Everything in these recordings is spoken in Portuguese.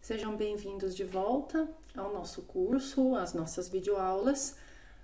Sejam bem-vindos de volta ao nosso curso, às nossas videoaulas.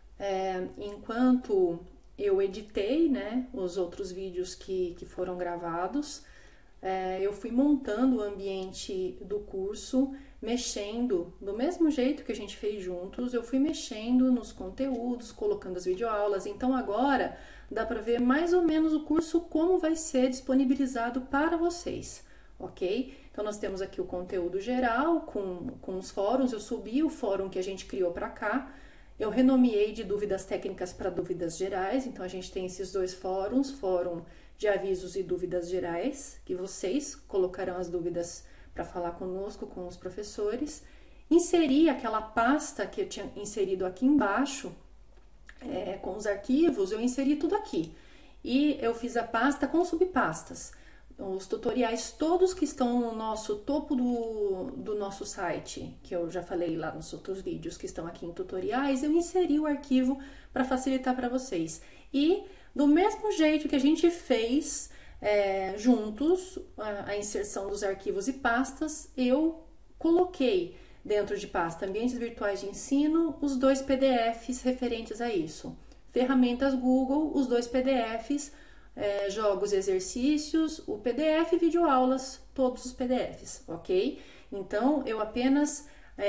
Enquanto eu editei, né, os outros vídeos que foram gravados, eu fui montando o ambiente do curso, mexendo do mesmo jeito que a gente fez juntos, eu fui mexendo nos conteúdos, colocando as videoaulas. Então agora dá para ver mais ou menos o curso como vai ser disponibilizado para vocês, ok? Então nós temos aqui o conteúdo geral com os fóruns. Eu subi o fórum que a gente criou para cá. Eu renomeei de dúvidas técnicas para dúvidas gerais. Então a gente tem esses dois fóruns, fórum de avisos e dúvidas gerais, que vocês colocarão as dúvidas para falar conosco, com os professores. Inseri aquela pasta que eu tinha inserido aqui embaixo, com os arquivos, eu inseri tudo aqui. E eu fiz a pasta com subpastas. Os tutoriais todos que estão no nosso topo do nosso site, que eu já falei lá nos outros vídeos que estão aqui em tutoriais, eu inseri o arquivo para facilitar para vocês. E do mesmo jeito que a gente fez juntos a inserção dos arquivos e pastas, eu coloquei dentro de pasta Ambientes Virtuais de Ensino os dois PDFs referentes a isso. Ferramentas Google, os dois PDFs, jogos e exercícios, o PDF e videoaulas, todos os PDFs, ok? Então, eu apenas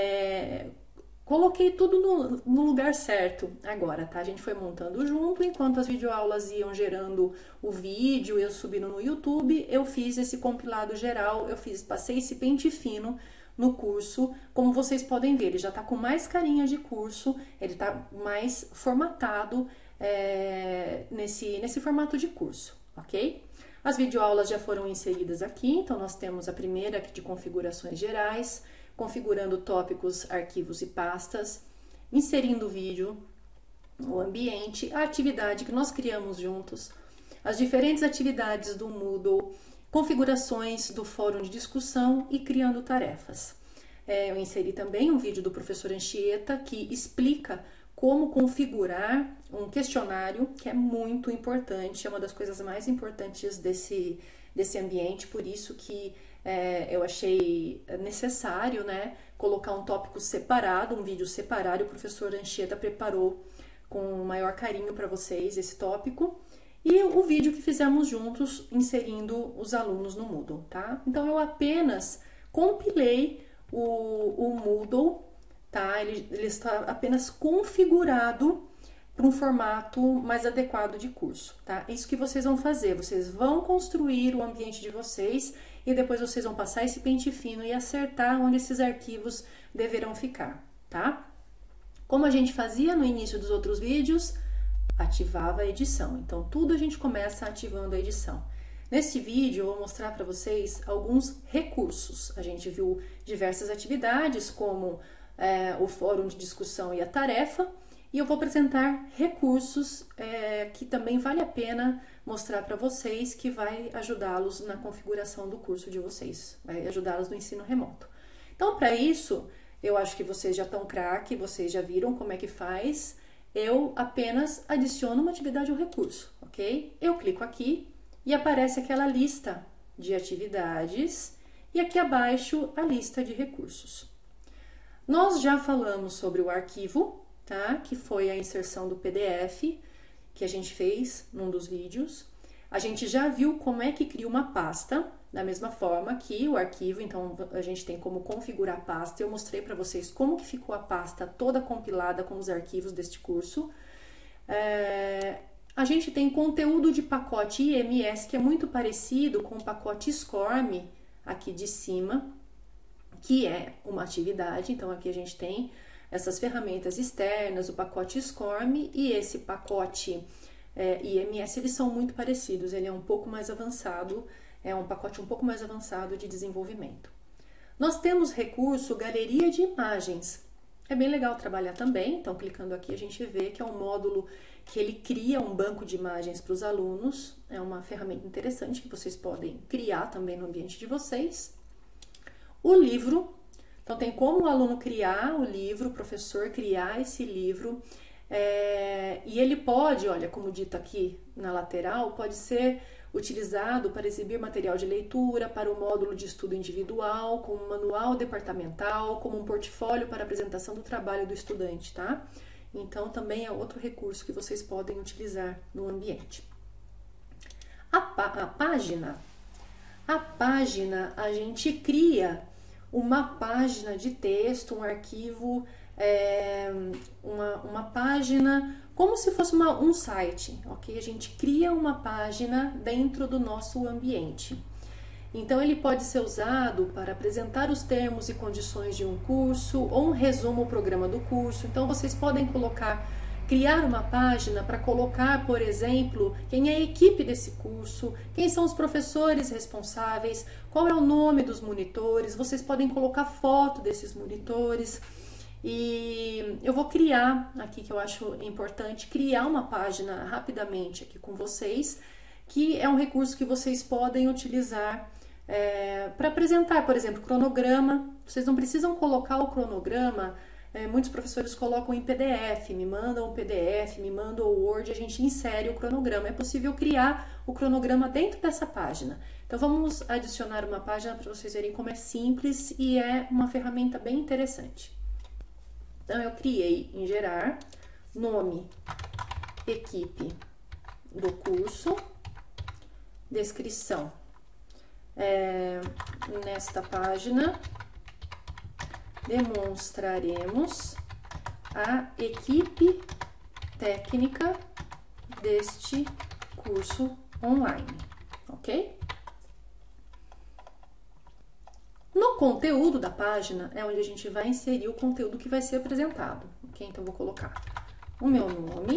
coloquei tudo no lugar certo agora, tá? A gente foi montando junto, enquanto as videoaulas iam gerando o vídeo, eu subindo no YouTube, eu fiz esse compilado geral, passei esse pente fino no curso. Como vocês podem ver, ele já tá com mais carinha de curso, ele tá mais formatado, nesse formato de curso, ok? As videoaulas já foram inseridas aqui, então nós temos a primeira aqui de configurações gerais, configurando tópicos, arquivos e pastas, inserindo o vídeo, o ambiente, a atividade que nós criamos juntos, as diferentes atividades do Moodle, configurações do fórum de discussão e criando tarefas. Eu inseri também um vídeo do professor Anchieta que explica como configurar um questionário, que é muito importante, é uma das coisas mais importantes desse ambiente, por isso que eu achei necessário, né, colocar um tópico separado, um vídeo separado. O professor Anchieta preparou com o maior carinho para vocês esse tópico, e o vídeo que fizemos juntos, inserindo os alunos no Moodle, tá? Então, eu apenas compilei o Moodle, tá? Ele está apenas configurado para um formato mais adequado de curso, tá? Isso que vocês vão fazer, vocês vão construir o ambiente de vocês e depois vocês vão passar esse pente fino e acertar onde esses arquivos deverão ficar, tá? Como a gente fazia no início dos outros vídeos, ativava a edição. Então, tudo a gente começa ativando a edição. Nesse vídeo, eu vou mostrar para vocês alguns recursos. A gente viu diversas atividades, como o fórum de discussão e a tarefa, e eu vou apresentar recursos que também vale a pena mostrar para vocês, que vai ajudá-los na configuração do curso de vocês, vai ajudá-los no ensino remoto. Então, para isso, eu acho que vocês já estão craque, vocês já viram como é que faz. Eu apenas adiciono uma atividade ao recurso, ok? Eu clico aqui e aparece aquela lista de atividades e aqui abaixo a lista de recursos. Nós já falamos sobre o arquivo, tá? Que foi a inserção do PDF que a gente fez num dos vídeos. A gente já viu como é que cria uma pasta, da mesma forma que o arquivo. Então, a gente tem como configurar a pasta. Eu mostrei para vocês como que ficou a pasta toda compilada com os arquivos deste curso. A gente tem conteúdo de pacote IMS, que é muito parecido com o pacote SCORM aqui de cima, que é uma atividade. Então, aqui a gente tem essas ferramentas externas, o pacote SCORM e esse pacote IMS, eles são muito parecidos, ele é um pouco mais avançado, é um pacote um pouco mais avançado de desenvolvimento. Nós temos recurso Galeria de Imagens. É bem legal trabalhar também, então clicando aqui a gente vê que é um módulo que ele cria um banco de imagens para os alunos, é uma ferramenta interessante que vocês podem criar também no ambiente de vocês. O livro, então tem como o aluno criar o livro, o professor criar esse livro, e ele pode, olha, como dito aqui na lateral, pode ser utilizado para exibir material de leitura, para o módulo de estudo individual, como um manual departamental, como um portfólio para apresentação do trabalho do estudante, tá? Então, também é outro recurso que vocês podem utilizar no ambiente. A página, a gente cria uma página de texto, um arquivo, uma página como se fosse um site, ok? A gente cria uma página dentro do nosso ambiente. Então, ele pode ser usado para apresentar os termos e condições de um curso ou um resumo do programa do curso. Então, vocês podem criar uma página para colocar, por exemplo, quem é a equipe desse curso, quem são os professores responsáveis, qual é o nome dos monitores, vocês podem colocar foto desses monitores. E eu vou criar aqui, que eu acho importante, criar uma página rapidamente aqui com vocês, que é um recurso que vocês podem utilizar para apresentar, por exemplo, cronograma. Vocês não precisam colocar o cronograma, muitos professores colocam em PDF, me mandam o PDF, me mandam o Word, a gente insere o cronograma. É possível criar o cronograma dentro dessa página. Então, vamos adicionar uma página para vocês verem como é simples e é uma ferramenta bem interessante. Então, eu criei em gerar, nome, equipe do curso, descrição. Nesta página, demonstraremos a equipe técnica deste curso online, ok? No conteúdo da página é onde a gente vai inserir o conteúdo que vai ser apresentado, ok? Então, vou colocar o meu nome,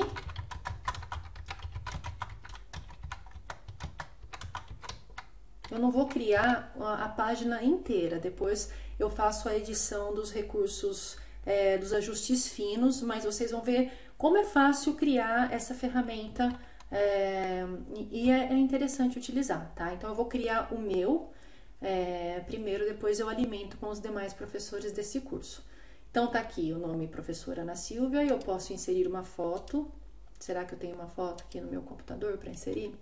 eu não vou criar a página inteira, depois eu faço a edição dos recursos, dos ajustes finos, mas vocês vão ver como é fácil criar essa ferramenta e é interessante utilizar, tá? Então, eu vou criar o meu primeiro, depois eu alimento com os demais professores desse curso. Então, tá aqui o nome professora Ana Silvia e eu posso inserir uma foto. Será que eu tenho uma foto aqui no meu computador para inserir?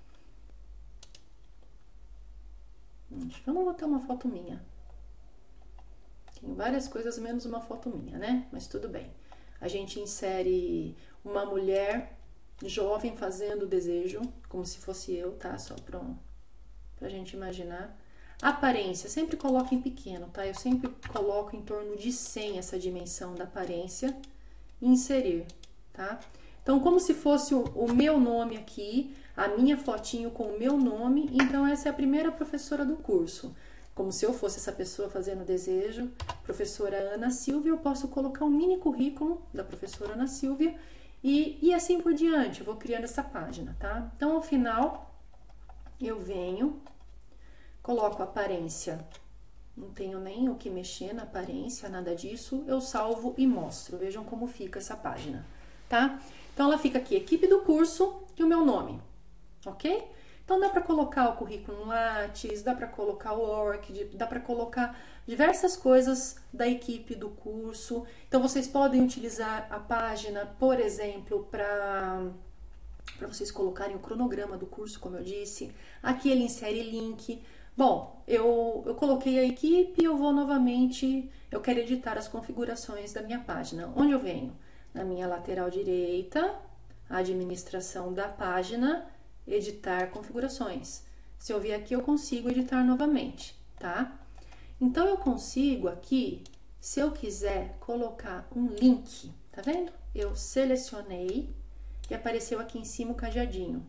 Acho que eu não vou ter uma foto minha. Tem várias coisas menos uma foto minha, né? Mas tudo bem. A gente insere uma mulher jovem fazendo desejo, como se fosse eu, tá? Só pra gente imaginar. Aparência, sempre coloco em pequeno, tá? Eu sempre coloco em torno de 100 essa dimensão da aparência. Inserir, tá? Então, como se fosse o meu nome aqui, a minha fotinho com o meu nome, então essa é a primeira professora do curso. Como se eu fosse essa pessoa fazendo desejo, professora Ana Silvia, eu posso colocar um mini currículo da professora Ana Silvia e assim por diante, eu vou criando essa página, tá? Então, ao final, eu venho, coloco a aparência, não tenho nem o que mexer na aparência, nada disso, eu salvo e mostro, vejam como fica essa página, tá? Então, ela fica aqui, equipe do curso e o meu nome, ok? Então, dá para colocar o currículo no Lattes, dá para colocar o Word, dá para colocar diversas coisas da equipe do curso. Então, vocês podem utilizar a página, por exemplo, para vocês colocarem o cronograma do curso, como eu disse. Aqui ele insere link. Bom, eu coloquei a equipe, eu vou novamente, eu quero editar as configurações da minha página. Onde eu venho? Na minha lateral direita, administração da página, editar configurações. Se eu vier aqui, eu consigo editar novamente, tá? Então, eu consigo aqui, se eu quiser colocar um link, tá vendo? Eu selecionei e apareceu aqui em cima o cajadinho.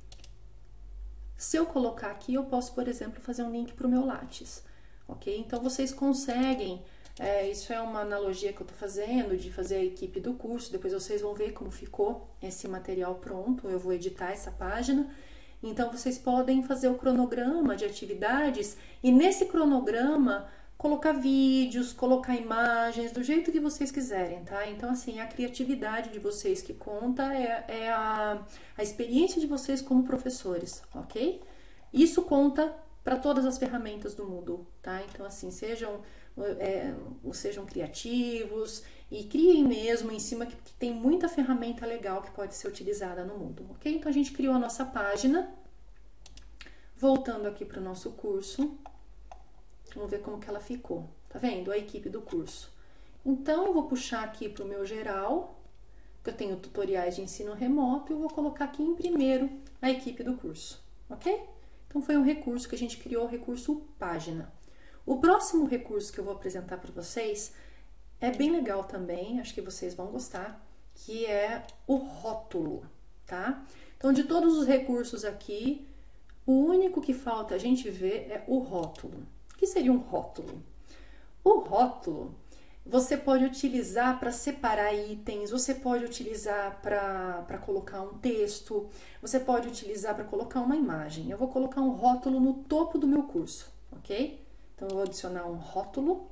Se eu colocar aqui, eu posso, por exemplo, fazer um link para o meu Lattes, ok? Então, vocês conseguem, isso é uma analogia que eu tô fazendo, de fazer a equipe do curso, depois vocês vão ver como ficou esse material pronto, eu vou editar essa página. Então, vocês podem fazer o cronograma de atividades e nesse cronograma colocar vídeos, colocar imagens, do jeito que vocês quiserem, tá? Então, assim, a criatividade de vocês que conta é a experiência de vocês como professores, ok? Isso conta para todas as ferramentas do Moodle, tá? Então, assim, sejam criativos e criem mesmo em cima que tem muita ferramenta legal que pode ser utilizada no Moodle, ok? Então, a gente criou a nossa página Voltando aqui para o nosso curso, vamos ver como que ela ficou. Tá vendo? A equipe do curso. Então, eu vou puxar aqui para o meu geral, que eu tenho tutoriais de ensino remoto, e eu vou colocar aqui em primeiro a equipe do curso, ok? Então, foi um recurso que a gente criou, o recurso página. O próximo recurso que eu vou apresentar para vocês é bem legal também, acho que vocês vão gostar, que é o rótulo, tá? Então, de todos os recursos aqui, o único que falta a gente ver é o rótulo. O que seria um rótulo? O rótulo você pode utilizar para separar itens, você pode utilizar para colocar um texto, você pode utilizar para colocar uma imagem. Eu vou colocar um rótulo no topo do meu curso, ok? Então, eu vou adicionar um rótulo.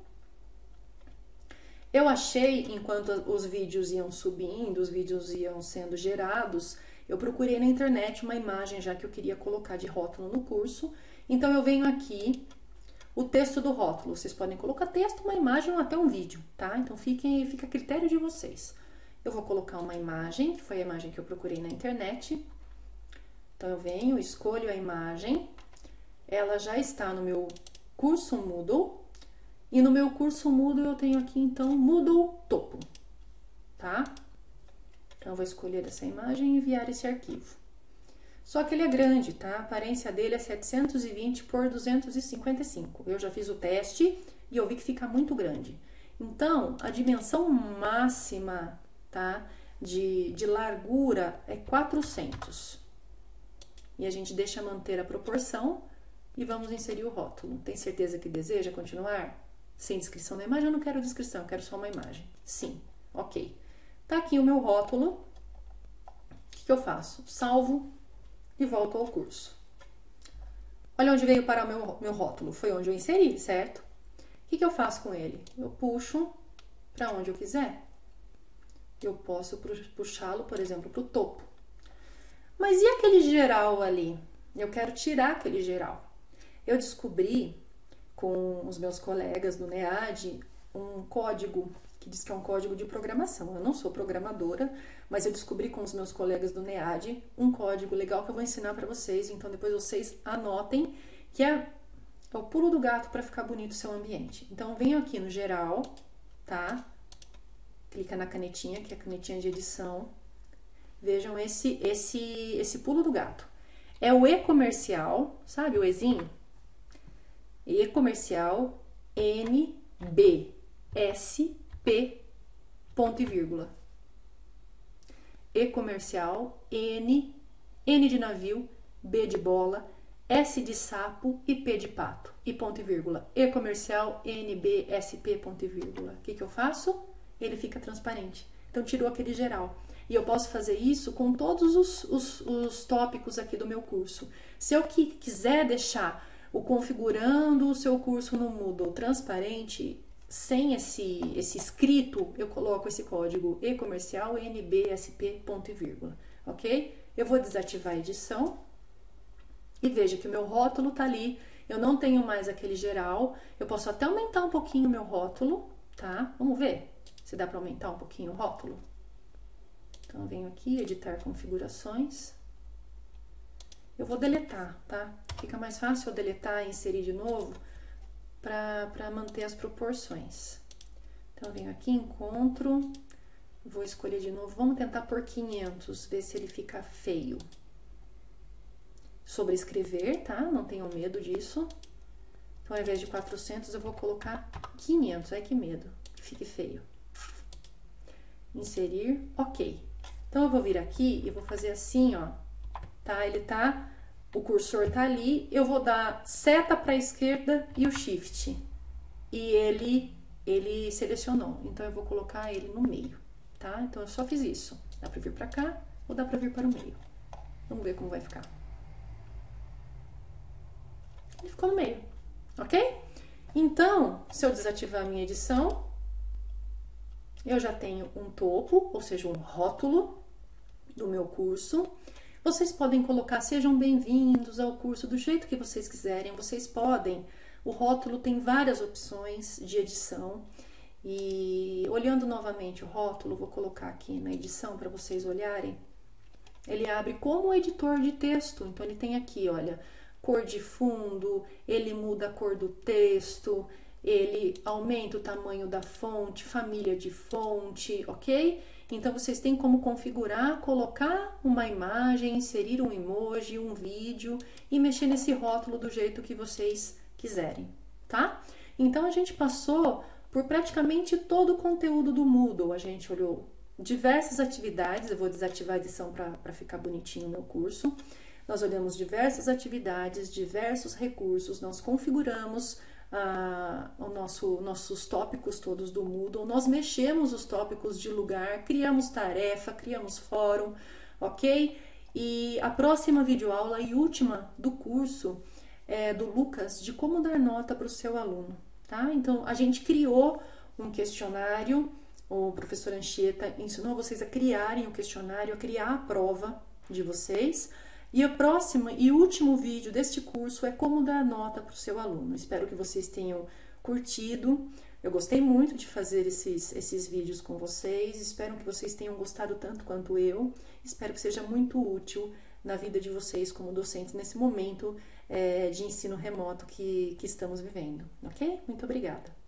Eu achei, enquanto os vídeos iam subindo, os vídeos iam sendo gerados, eu procurei na internet uma imagem já que eu queria colocar de rótulo no curso. Então, eu venho aqui, o texto do rótulo. Vocês podem colocar texto, uma imagem ou até um vídeo, tá? Então, fica a critério de vocês. Eu vou colocar uma imagem, que foi a imagem que eu procurei na internet. Então, eu venho, escolho a imagem. Ela já está no meu curso Moodle. E no meu curso Moodle eu tenho aqui, então, Moodle Topo, tá? Então, eu vou escolher essa imagem e enviar esse arquivo. Só que ele é grande, tá? A aparência dele é 720 por 255. Eu já fiz o teste e eu vi que fica muito grande. Então, a dimensão máxima, tá? De largura é 400. E a gente deixa manter a proporção e vamos inserir o rótulo. Tem certeza que deseja continuar? Sem descrição da imagem? Eu não quero descrição, eu quero só uma imagem. Sim, ok. Tá aqui o meu rótulo. O que eu faço? Salvo e volto ao curso. Olha onde veio parar o meu rótulo. Foi onde eu inseri, certo? O que eu faço com ele? Eu puxo para onde eu quiser. Eu posso puxá-lo, por exemplo, para o topo. Mas e aquele geral ali? Eu quero tirar aquele geral. Eu descobri com os meus colegas do NEAD um código que diz que é um código de programação. Eu não sou programadora, mas eu descobri com os meus colegas do NEAD um código legal que eu vou ensinar para vocês. Então, depois vocês anotem, que é o pulo do gato para ficar bonito o seu ambiente. Então, venho aqui no geral, tá? Clica na canetinha, que é a canetinha de edição. Vejam esse pulo do gato. É o e-comercial, sabe o ezinho? E-comercial NBSP, ponto e vírgula. E-comercial N de navio, B de bola, S de sapo e P de pato. E ponto e vírgula. E-comercial NBSP, ponto e vírgula. O que eu faço? Ele fica transparente. Então, tirou aquele geral. E eu posso fazer isso com todos os tópicos aqui do meu curso. Se eu quiser deixar o configurando o seu curso no Moodle transparente, sem esse escrito, eu coloco esse código e-comercial NBSP, ponto e vírgula, ok? Eu vou desativar a edição e veja que o meu rótulo tá ali. Eu não tenho mais aquele geral. Eu posso até aumentar um pouquinho o meu rótulo, tá? Vamos ver se dá para aumentar um pouquinho o rótulo. Então, eu venho aqui, editar configurações. Eu vou deletar, tá? Fica mais fácil eu deletar e inserir de novo para manter as proporções. Então, eu venho aqui, encontro, vou escolher de novo. Vamos tentar por 500, ver se ele fica feio. Sobrescrever, tá? Não tenham medo disso. Então, ao invés de 400, eu vou colocar 500. Ai, que medo, fique feio. Inserir, ok. Então, eu vou vir aqui e vou fazer assim, ó, tá? O cursor tá ali, eu vou dar seta para a esquerda e o shift. E ele selecionou, então eu vou colocar ele no meio, tá? Então, eu só fiz isso. Dá para vir para cá ou dá para vir para o meio. Vamos ver como vai ficar. Ele ficou no meio, ok? Então, se eu desativar a minha edição, eu já tenho um topo, ou seja, um rótulo do meu curso. Vocês podem colocar, sejam bem-vindos ao curso do jeito que vocês quiserem. Vocês podem, o rótulo tem várias opções de edição. E olhando novamente o rótulo, vou colocar aqui na edição para vocês olharem. Ele abre como editor de texto. Então, ele tem aqui, olha, cor de fundo, ele muda a cor do texto, ele aumenta o tamanho da fonte, família de fonte, ok? Então, vocês têm como configurar, colocar uma imagem, inserir um emoji, um vídeo e mexer nesse rótulo do jeito que vocês quiserem, tá? Então, a gente passou por praticamente todo o conteúdo do Moodle. A gente olhou diversas atividades, eu vou desativar a edição para ficar bonitinho o meu curso. Nós olhamos diversas atividades, diversos recursos, nós configuramos nossos tópicos todos do Moodle, nós mexemos os tópicos de lugar, criamos tarefa, criamos fórum, ok? E a próxima videoaula e última do curso é do Lucas, de como dar nota para o seu aluno, tá? Então, a gente criou um questionário, o professor Anchieta ensinou vocês a criarem o questionário, a criar a prova de vocês. E o próximo e último vídeo deste curso é como dar nota para o seu aluno. Espero que vocês tenham curtido. Eu gostei muito de fazer esses vídeos com vocês. Espero que vocês tenham gostado tanto quanto eu. Espero que seja muito útil na vida de vocês como docentes nesse momento de ensino remoto que estamos vivendo. Ok? Muito obrigada.